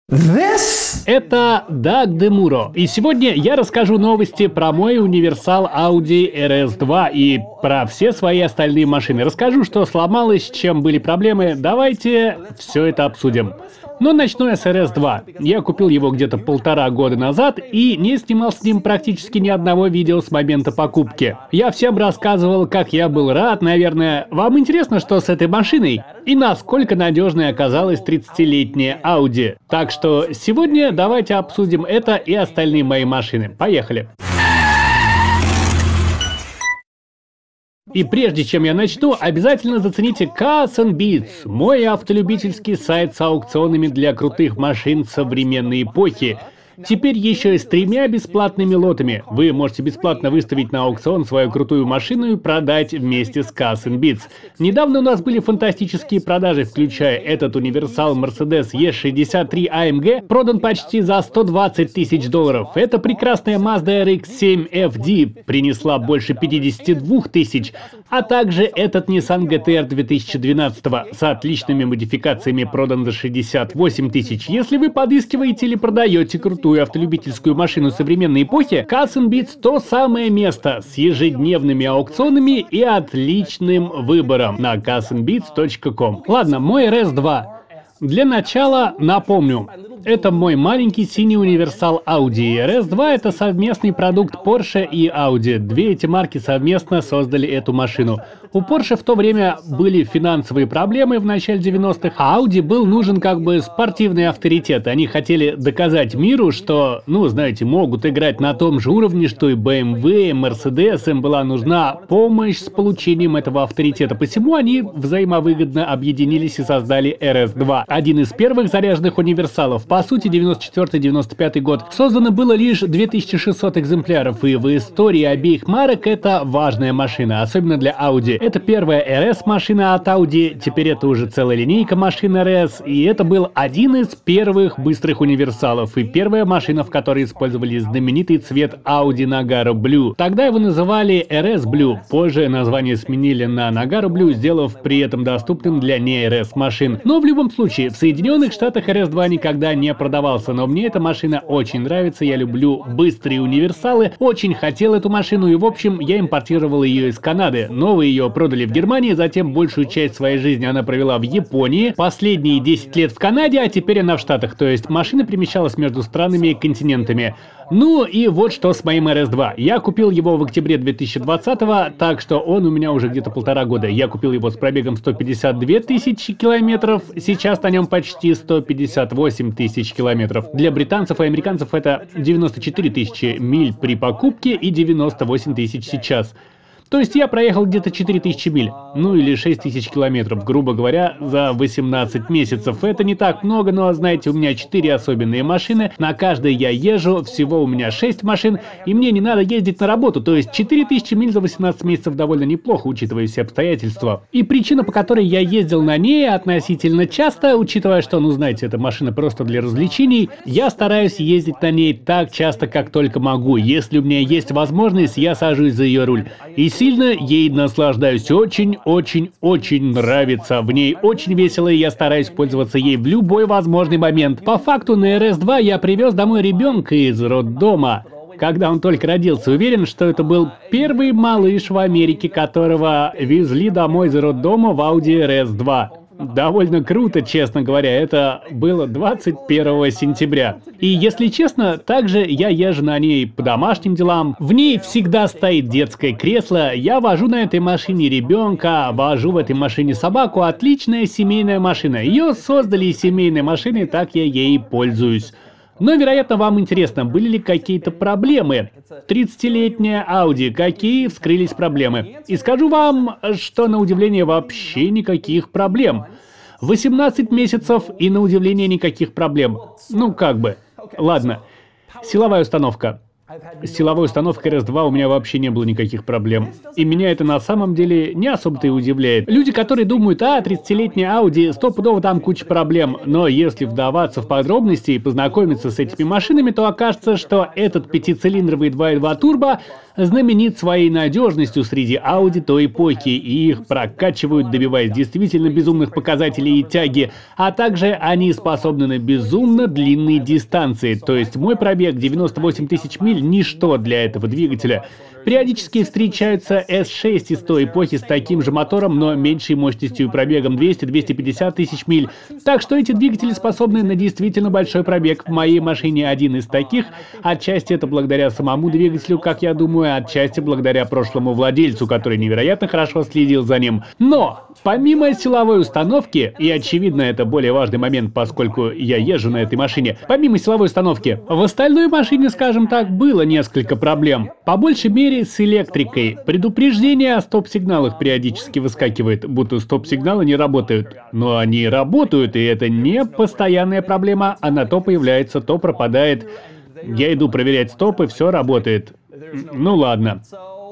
Это Даг Демуро, и сегодня я расскажу новости про мой универсал Audi RS2 и про все свои остальные машины. Расскажу, что сломалось, с чем были проблемы. Давайте все это обсудим. Но начну я с RS2. Я купил его где-то 1,5 года назад и не снимал с ним практически ни одного видео с момента покупки. Я всем рассказывал, как я был рад, наверное. Вам интересно, что с этой машиной? И насколько надежной оказалась 30-летняя Audi. Так что сегодня давайте обсудим это и остальные мои машины. Поехали! И прежде чем я начну, обязательно зацените Cars and Beats, мой автолюбительский сайт с аукционами для крутых машин современной эпохи. Теперь еще и с 3 бесплатными лотами. Вы можете бесплатно выставить на аукцион свою крутую машину и продать вместе с Cars and Beats. Недавно у нас были фантастические продажи, включая этот универсал Mercedes E63 AMG, продан почти за $120 тысяч. Эта прекрасная Mazda RX-7 FD принесла больше 52 тысяч, а также этот Nissan GT-R 2012 с отличными модификациями продан за 68 тысяч. Если вы подыскиваете или продаете крутую автолюбительскую машину современной эпохи, Cars and Beats — то самое место с ежедневными аукционами и отличным выбором на carsandbeats.com. Ладно, мой RS2. Для начала напомню, это мой маленький синий универсал Audi. RS2 — это совместный продукт Porsche и Audi. Две эти марки совместно создали эту машину. У Porsche в то время были финансовые проблемы в начале 90-х, а Audi был нужен как бы спортивный авторитет. Они хотели доказать миру, что, знаете, могут играть на том же уровне, что и BMW, Mercedes. Им была нужна помощь с получением этого авторитета. Посему они взаимовыгодно объединились и создали RS2. Один из первых заряженных универсалов. По сути, 94-95 год. Создано было лишь 2600 экземпляров, и в истории обеих марок это важная машина, особенно для Audi. Это первая RS-машина от Audi, теперь это уже целая линейка машин RS, и это был один из первых быстрых универсалов, и первая машина, в которой использовали знаменитый цвет Audi Nagaro Blue. Тогда его называли RS Blue, позже название сменили на Nagaro Blue, сделав при этом доступным для не RS машин. Но в любом случае, в Соединенных Штатах RS2 никогда не продавался, но мне эта машина очень нравится, я люблю быстрые универсалы, очень хотел эту машину, и в общем я импортировал ее из Канады. Новые ее продали в Германии, затем большую часть своей жизни она провела в Японии, последние 10 лет в Канаде, а теперь она в Штатах, то есть машина перемещалась между странами и континентами. Ну и вот что с моим RS2. Я купил его в октябре 2020-го, так что он у меня уже где-то 1,5 года. Я купил его с пробегом 152 тысячи километров, сейчас на нем почти 158 тысяч километров. Для британцев и американцев это 94 тысячи миль при покупке и 98 тысяч сейчас. То есть я проехал где-то 4000 миль, или 6000 километров, грубо говоря, за 18 месяцев. Это не так много, но, знаете, у меня 4 особенные машины, на каждой я езжу, всего у меня 6 машин, и мне не надо ездить на работу, то есть 4000 миль за 18 месяцев довольно неплохо, учитывая все обстоятельства. И причина, по которой я ездил на ней относительно часто, учитывая, что, знаете, эта машина просто для развлечений, я стараюсь ездить на ней так часто, как только могу. Если у меня есть возможность, я сажусь за ее руль. И сильно ей наслаждаюсь, очень нравится. В ней очень весело, и я стараюсь пользоваться ей в любой возможный момент. По факту на RS2 я привез домой ребенка из роддома. Когда он только родился, уверен, что это был первый малыш в Америке, которого везли домой из роддома в Audi RS2. Довольно круто, честно говоря, это было 21 сентября. И если честно, также я езжу на ней по домашним делам. В ней всегда стоит детское кресло, я вожу на этой машине ребенка, вожу в этой машине собаку. Отличная семейная машина. Ее создали из семейной машины, так я ей пользуюсь. Но, вероятно, вам интересно, были ли какие-то проблемы? 30-летняя Audi, какие вскрылись проблемы? И скажу вам, что на удивление вообще никаких проблем. 18 месяцев и на удивление никаких проблем. Ладно. Силовая установка. С силовой установкой RS2 у меня вообще не было никаких проблем. И меня это на самом деле не особо-то и удивляет. Люди, которые думают, 30-летняя Audi, стопудово там куча проблем. Но если вдаваться в подробности и познакомиться с этими машинами, то окажется, что этот пятицилиндровый 2.2 турбо знаменит своей надежностью среди Audi той эпохи, и их прокачивают, добиваясь действительно безумных показателей и тяги, а также они способны на безумно длинные дистанции, то есть мой пробег 98 тысяч миль – ничто для этого двигателя. Периодически встречаются S6 из той эпохи с таким же мотором, но меньшей мощностью и пробегом 200-250 тысяч миль. Так что эти двигатели способны на действительно большой пробег. В моей машине один из таких. Отчасти это благодаря самому двигателю, как я думаю, отчасти благодаря прошлому владельцу, который невероятно хорошо следил за ним. Но помимо силовой установки, и очевидно это более важный момент, поскольку я езжу на этой машине, помимо силовой установки, в остальной машине, скажем так, было несколько проблем. По большей мере с электрикой. Предупреждение о стоп-сигналах периодически выскакивает, будто стоп-сигналы не работают. Но они работают, и это не постоянная проблема, она то появляется, то пропадает. Я иду проверять стопы, все работает. Ну ладно.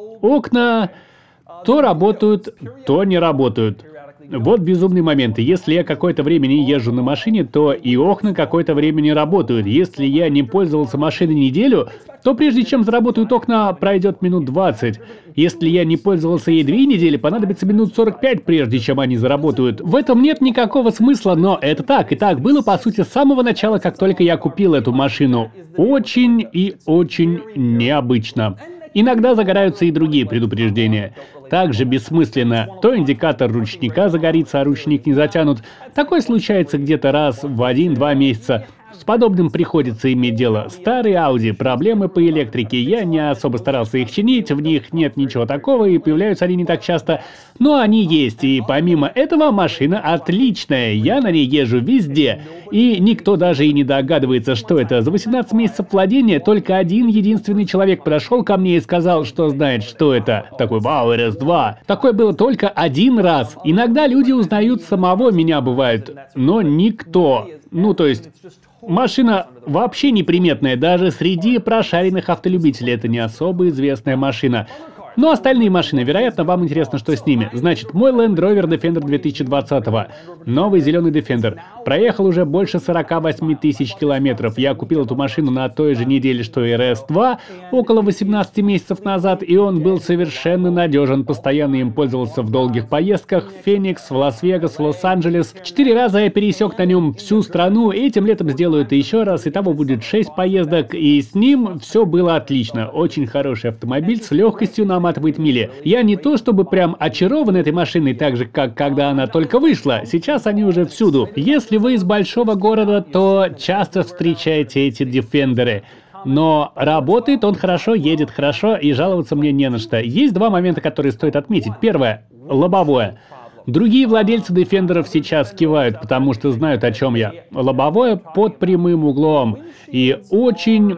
Окна то работают, то не работают. Вот безумный момент. Если я какое-то время не езжу на машине, то и окна какое-то время не работают. Если я не пользовался машиной неделю, то прежде чем заработают окна, пройдет минут 20. Если я не пользовался ей 2 недели, понадобится минут 45, прежде чем они заработают. В этом нет никакого смысла, но это так. И так было, по сути, с самого начала, как только я купил эту машину. Очень и очень необычно. Иногда загораются и другие предупреждения. Также бессмысленно. То индикатор ручника загорится, а ручник не затянут. Такое случается где-то раз в 1-2 месяца. С подобным приходится иметь дело. Старые Audi, проблемы по электрике. Я не особо старался их чинить, в них нет ничего такого, и появляются они не так часто. Но они есть, и помимо этого машина отличная. Я на ней езжу везде. И никто даже и не догадывается, что это. За 18 месяцев владения только один единственный человек подошел ко мне и сказал, что знает, что это. Такой, вау, RS2. Такое было только один раз. Иногда люди узнают самого меня, бывает, но никто. Ну, то есть... Машина вообще неприметная, даже среди прошаренных автолюбителей. Это не особо известная машина. Но остальные машины, вероятно, вам интересно, что с ними. Значит, мой Land Rover Defender 2020-го. Новый зеленый Defender. Проехал уже больше 48 тысяч километров. Я купил эту машину на той же неделе, что и RS2, около 18 месяцев назад, и он был совершенно надежен. Постоянно им пользовался в долгих поездках в Феникс, в Лас-Вегас, в Лос-Анджелес. 4 раза я пересек на нем всю страну, этим летом сделаю это еще раз, итого будет 6 поездок, и с ним все было отлично. Очень хороший автомобиль, с легкостью наматывает мили. Я не то чтобы прям очарован этой машиной, так же, как когда она только вышла. Сейчас они уже всюду. Если вы из большого города, то часто встречаете эти Defender'ы. Но работает он хорошо, едет хорошо, и жаловаться мне не на что. Есть два момента, которые стоит отметить. Первое – лобовое. Другие владельцы Defender'ов сейчас кивают, потому что знают, о чем я. Лобовое под прямым углом и очень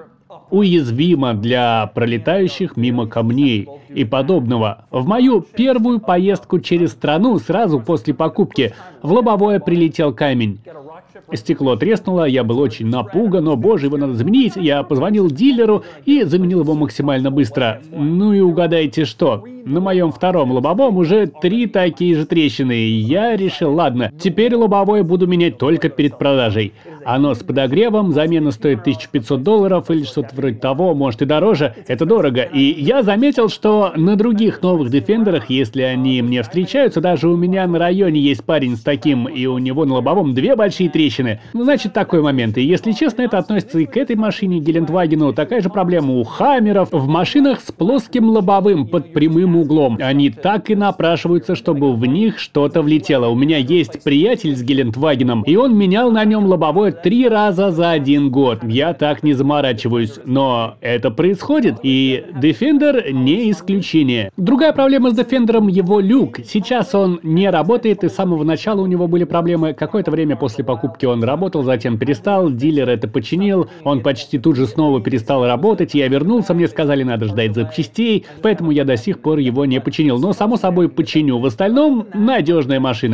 уязвимо для пролетающих мимо камней и подобного. В мою первую поездку через страну сразу после покупки в лобовое прилетел камень. Стекло треснуло, я был очень напуган, но, боже, его надо заменить. Я позвонил дилеру и заменил его максимально быстро. Ну и угадайте что? На моем втором лобовом уже 3 такие же трещины, и я решил, ладно, теперь лобовое буду менять только перед продажей. Оно с подогревом, замена стоит $1500 или что-то вроде того, может и дороже, это дорого. И я заметил, что на других новых Defender'ах, если они мне встречаются, даже у меня на районе есть парень с таким, и у него на лобовом 2 большие трещины. Ну, значит, такой момент. И если честно, это относится и к этой машине, Гелендвагену. Такая же проблема у Хаммеров. В машинах с плоским лобовым под прямым углом. Они так и напрашиваются, чтобы в них что-то влетело. У меня есть приятель с Гелендвагеном, и он менял на нем лобовое 3 раза за 1 год. Я так не заморачиваюсь. Но это происходит, и Defender не исключение. Другая проблема с Defender'ом — его люк. Сейчас он не работает, и с самого начала у него были проблемы. Какое-то время после покупки он работал, затем перестал, дилер это починил, он почти тут же снова перестал работать, я вернулся, мне сказали, надо ждать запчастей, поэтому я до сих пор его не починил. Но, само собой, починю. В остальном, надежная машина.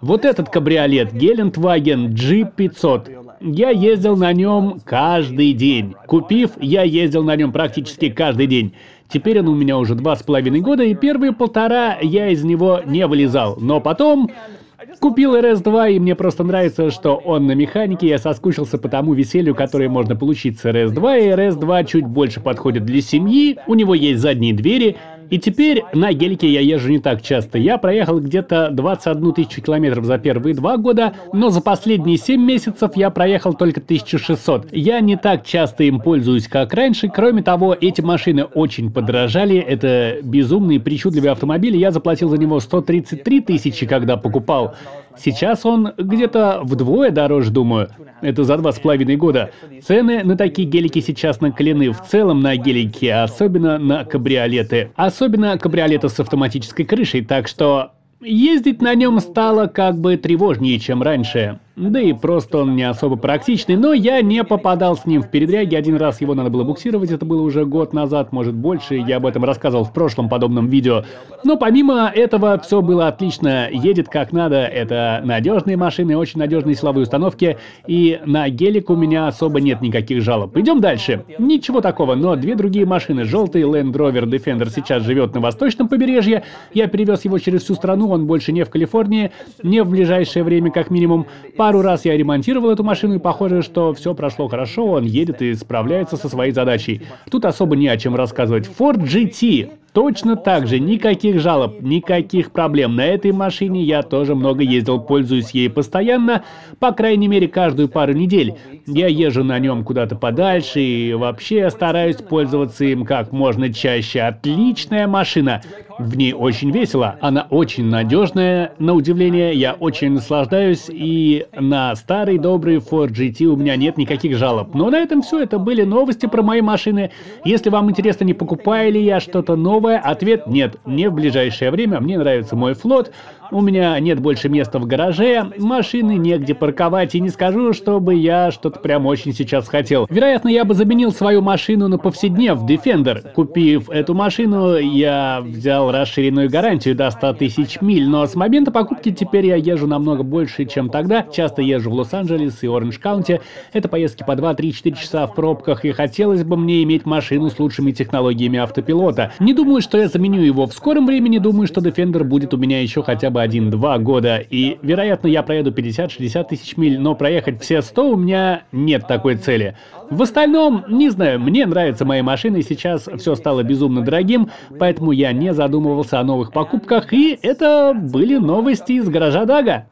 Вот этот кабриолет Geländewagen G500. Я ездил на нем каждый день. Купив, я ездил на нем практически каждый день. Теперь он у меня уже 2,5 года, и первые 1,5 я из него не вылезал. Но потом купил RS2, и мне просто нравится, что он на механике. Я соскучился по тому веселью, которое можно получить с RS2, и RS2 чуть больше подходит для семьи, у него есть задние двери. И теперь на гелике я езжу не так часто. Я проехал где-то 21 тысячу километров за первые 2 года, но за последние 7 месяцев я проехал только 1600. Я не так часто им пользуюсь, как раньше. Кроме того, эти машины очень подорожали. Это безумные, причудливые автомобили. Я заплатил за него 133 тысячи, когда покупал. Сейчас он где-то вдвое дороже, думаю. Это за 2,5 года. Цены на такие гелики сейчас накалены в целом на гелики, особенно на кабриолеты. Особенно кабриолеты с автоматической крышей, так что ездить на нем стало как бы тревожнее, чем раньше. Да и просто он не особо практичный, но я не попадал с ним в передряги. Один раз его надо было буксировать, это было уже год назад, может больше, я об этом рассказывал в прошлом подобном видео. Но помимо этого все было отлично, едет как надо, это надежные машины, очень надежные силовые установки, и на гелик у меня особо нет никаких жалоб. Идем дальше. Ничего такого, но две другие машины. Желтый Land Rover Defender сейчас живет на восточном побережье, я перевез его через всю страну, он больше не в Калифорнии, не в ближайшее время как минимум. Пару раз я ремонтировал эту машину, и похоже, что все прошло хорошо, он едет и справляется со своей задачей. Тут особо не о чем рассказывать. Ford GT. Точно так же, никаких жалоб, никаких проблем. На этой машине я тоже много ездил, пользуюсь ей постоянно, по крайней мере, каждую пару недель. Я езжу на нем куда-то подальше и вообще стараюсь пользоваться им как можно чаще. Отличная машина. В ней очень весело, она очень надежная, на удивление, я очень наслаждаюсь, и на старый добрый Ford GT у меня нет никаких жалоб. Но на этом все, это были новости про мои машины. Если вам интересно, не покупаю ли я что-то новое, ответ нет, не в ближайшее время, мне нравится мой флот. У меня нет больше места в гараже, машины негде парковать, и не скажу, чтобы я что-то прям очень сейчас хотел. Вероятно, я бы заменил свою машину на повседнев Defender. Купив эту машину, я взял расширенную гарантию до 100 тысяч миль, но с момента покупки теперь я езжу намного больше, чем тогда. Часто езжу в Лос-Анджелес и Оранж-Каунти. Это поездки по 2-3-4 часа в пробках, и хотелось бы мне иметь машину с лучшими технологиями автопилота. Не думаю, что я заменю его в скором времени, думаю, что Defender будет у меня еще хотя бы 1-2 года, и, вероятно, я проеду 50-60 тысяч миль, но проехать все 100 у меня нет такой цели. В остальном, не знаю, мне нравятся мои машины, сейчас все стало безумно дорогим, поэтому я не задумывался о новых покупках, и это были новости из гаража Дага.